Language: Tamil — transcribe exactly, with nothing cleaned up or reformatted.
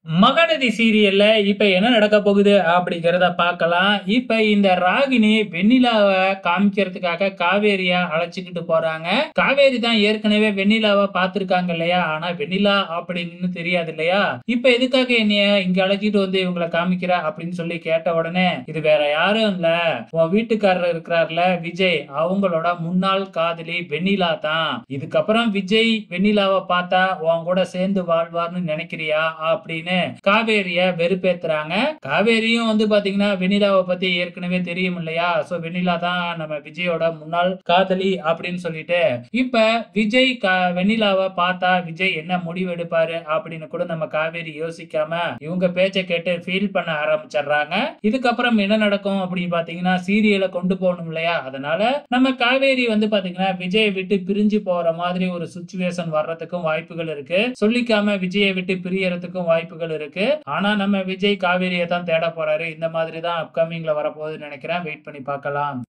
மகாநதி சீரியல்ல இப்ப என்ன நடக்க போகுது அப்படிங்கிறத பார்க்கலாம். இப்ப இந்த ராகினி வெண்ணிலாவ காமிக்கிறதுக்காக காவேரிய அழைச்சுக்கிட்டு போறாங்க. காவேரி தான் ஏற்கனவே வெண்ணிலாவ பார்த்திருக்காங்க இல்லையா? ஆனா வெண்ணிலா அப்படின்னு தெரியாது இல்லையா? இப்ப எதுக்காக என்னைய இங்க அழைச்சிட்டு வந்து இவங்கள காமிக்கிற அப்படின்னு சொல்லி கேட்ட உடனே, இது வேற யாரும் இல்ல, உன் வீட்டுக்காரர் இருக்கிறார்ல விஜய், அவங்களோட முன்னாள் காதலி வெண்ணிலா தான். இதுக்கப்புறம் விஜய் வெண்ணிலாவ பார்த்தா உன் கூட சேர்ந்து வாழ்வார்னு நினைக்கிறியா அப்படின்னு காவேரிய வெறுப்பேத்துறாங்க. காவேரியும் வந்து பாத்தீங்கன்னா வெண்ணிலாவை பத்தி ஏற்கனவே தெரியும் இல்லையா? சோ வெண்ணிலா தான் நம்ம விஜயோட முன்னாள் காதலி அப்படின்னு சொல்லிட்டு, இப்ப விஜய் வெண்ணிலாவை பார்த்தா விஜய் என்ன முடிவு எடுப்பாரு அப்படின்னு கூட நம்ம காவேரி யோசிக்காம இவங்க பேச்ச கேட்டு ஃபீல் பண்ண ஆரம்பிச்சிடுறாங்க. இதுக்கப்புறம் என்ன நடக்கும் அப்படின்னு பாத்தீங்கன்னா சீரியலை கொண்டு போகணும் இல்லையா? அதனால நம்ம காவேரி வந்து பாத்தீங்கன்னா விஜயை விட்டு பிரிஞ்சு போற மாதிரி ஒரு சுச்சுவேஷன் வர்றதுக்கும் வாய்ப்புகள் இருக்கு. சொல்லிக்காம விஜயை விட்டு பிரியறதுக்கும் வாய்ப்புகள் இருக்கு. ஆனா நம்ம விஜய் காவேரியை தான் தேட போறாரு. இந்த மாதிரி தான் அப்கமிங்ல வரப்போகுதுன்னு நினைக்கிறேன். வெயிட் பண்ணி பார்க்கலாம்.